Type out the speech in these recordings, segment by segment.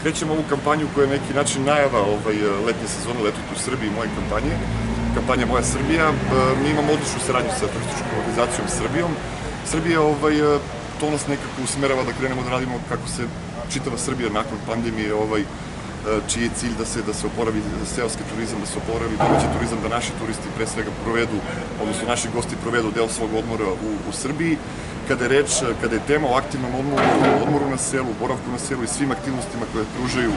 krećemo ovu kampanju koja je na neki način najava letnje sezone Leto u Srbiji, moje kampanje. Kampanja Moja Srbija. Mi imamo odličnu saradnju sa turističkom organizacijom Srbijom. Srbija, to nas nekako usmerava da krenemo da radimo kako se čitava Srbija nakon pandemije, čiji je cilj da se oporavi seoski turizam, da se oporavi domaći turizam, da naši turisti pre svega provedu, odnosno naši gosti provedu deo svog odmora u Srbiji. Kada je tema o aktivnom odmoru na selu, boravku na selu i svim aktivnostima koje pružaju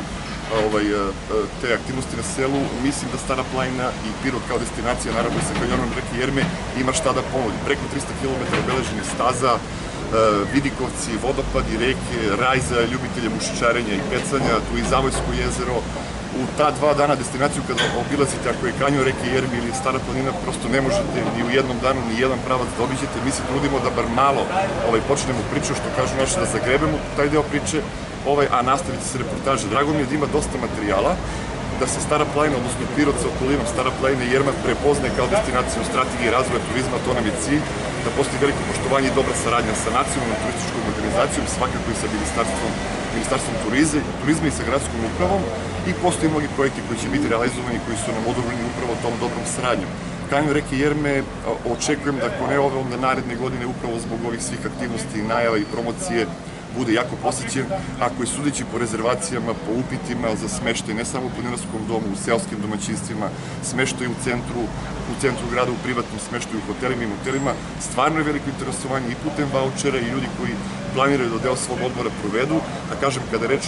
te aktivnosti na selu, mislim da Stara planina i Pirot kao destinacija, naravno i sa kanjonom reke Jerme, ima šta da ponudi. Preko 300 km obeleženih staza, vidikovci, vodopadi, reke, raj za ljubitelje mušičarenja i pecanja, tu i Zavojsko jezero. U ta 2 dana destinaciju kada obilazite, ako je kanjon reke Jerme ili Stara planina, prosto ne možete ni u jednom danu ni jedan pravac da obiđete. Mi se trudimo da bar malo počnemo priču, što kažu naši, da zagrebemo taj deo priče, a nastavite se reportaže. Drago mi je da ima dosta materijala, da se Stara planina, odnosno Pirot sa okolinom, Stara planina i Jerma prepoznaje kao destinaciju strategije razvoja turizma, to nam je cilj, da postoji veliko poštovanje i dobra saradnja sa nacionalnom turističkom organizacijom, svakako i sa Ministarstvom turizma i sa gradskom upravom, i postoji mnogi projekti koji će biti realizovani, koji su nam odobreni upravo tom dobrom saradnjom. Kanjon reke Jerme očekujem da ako ne ove, onda naredne godine, upravo zbog ovih svih aktivnosti, najava i promocije, bude jako posećen, ako je sudeći po rezervacijama, po upitima za smeštaj, ne samo u planinarskom domu, u seoskim domaćinstvima, smeštaj u centru grada, u privatnom smeštaju, u hotelima i motelima, stvarno je veliko interesovanje i putem vaučera i ljudi koji planiraju da deo svog odmora provedu, a kažem, kada reče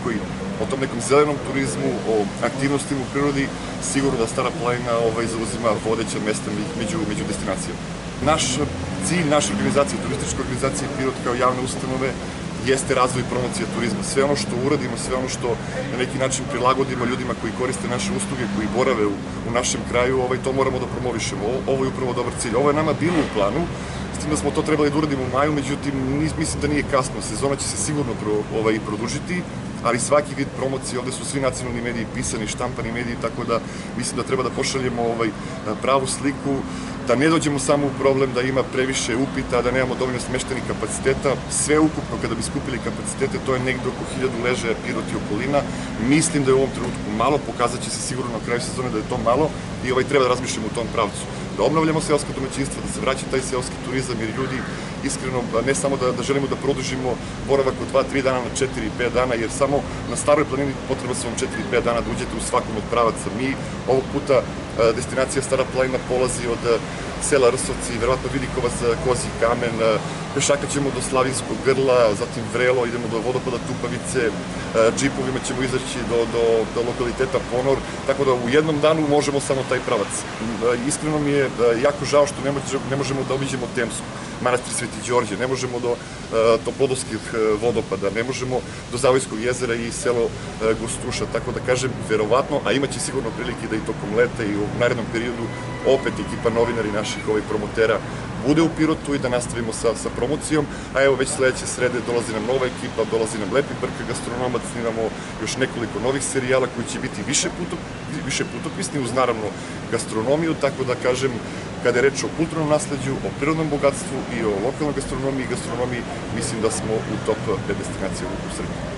o tom nekom zelenom turizmu, o aktivnostima u prirodi, sigurno da Stara planina zauzima vodeća mesta među destinacijama. Naš cilj, naše organizacije, turističke organizacije Pirot kao javne ustanove, jeste razvoj i promocija turizma. Sve ono što uradimo, sve ono što na neki način prilagodimo ljudima koji koriste naše usluge, koji borave u našem kraju, to moramo da promovišemo. Ovo je upravo dobar cilj. Ovo je nama bilo u planu, s tim da smo to trebali da uradimo u maju, međutim, mislim da nije kasno. Sezona će se sigurno produžiti, ali svaki vid promocije, ovde su svi nacionalni mediji pisani, štampani mediji, tako da mislim da treba da pošaljemo pravu sliku, da ne dođemo samo u problem da ima previše upita, da nemamo dovoljno smeštenih kapaciteta. Sve ukupno, kada bi skupili kapacitete, to je negde oko 1000 ležaja, Pirot i okolina. Mislim da je u ovom trenutku malo, pokazat će se sigurno na kraju sezone da je to malo i treba da razmišljamo u tom pravcu. Da obnavljamo seoska domaćinstva, da se vraća taj seoski turizam, jer ljudi iskreno, ne samo da želimo da produžimo boravak od 2-3 dana na 4-5 dana, jer samo na Staroj planini potrebno su vam 4-5 dana da uđete u svakom od pravaca. Mi ovog puta destinacija Stara planina polazi od sela Rsovci, verovatno Vidikovac, Kozji kamen, pešakaćemo do Slavinskog grla, zatim Vrelo, idemo do vodopada Tupavice, džipovima ćemo izaći do lokaliteta Ponor, tako da u jednom danu možemo samo taj pravac. Iskreno mi je jako žao što ne možemo da obiđemo Temsku, manastir Sveti Đorđe, ne možemo do Toplodolskih vodopada, ne možemo do Zavojskog jezera i selo Gostruša, tako da kažem, verovatno, a imaće sigurno prilike da i tokom leta i u narednom periodu opet ekipa novinari naših promotera bude u Pirotu i da nastavimo sa promocijom, a evo već sledeće srede dolazi nam nova ekipa, dolazi nam Lepi Brka gastronomac, snimamo još nekoliko novih serijala koji će biti više putopisni uz naravno gastronomiju, tako da kažem, kada je reč o kulturnom nasleđu, o prirodnom bogatstvu i o lokalnoj gastronomiji, mislim da smo u top 5 destinacija u Srbiji.